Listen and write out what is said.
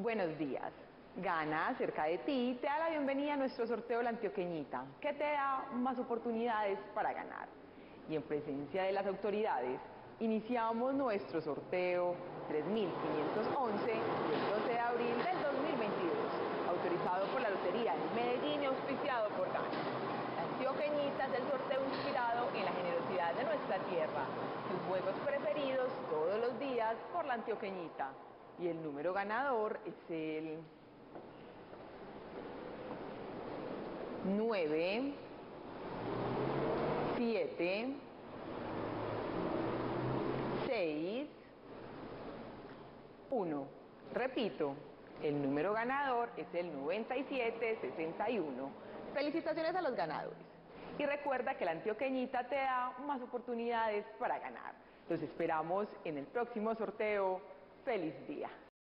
buenos días. Gana, cerca de ti, te da la bienvenida a nuestro sorteo La Antioqueñita, que te da más oportunidades para ganar. Y en presencia de las autoridades, iniciamos nuestro sorteo 3511 del 12 de abril del 2022, autorizado por la Lotería de Medellín y auspiciado por Gana. La Antioqueñita es el sorteo inspirado en la generosidad de nuestra tierra. Tus juegos preferidos todos los días por La Antioqueñita. Y el número ganador es el 9, 7, 6, 1. Repito, el número ganador es el 9761. Felicitaciones a los ganadores. Y recuerda que La Antioqueñita te da más oportunidades para ganar. Los esperamos en el próximo sorteo. ¡Feliz día!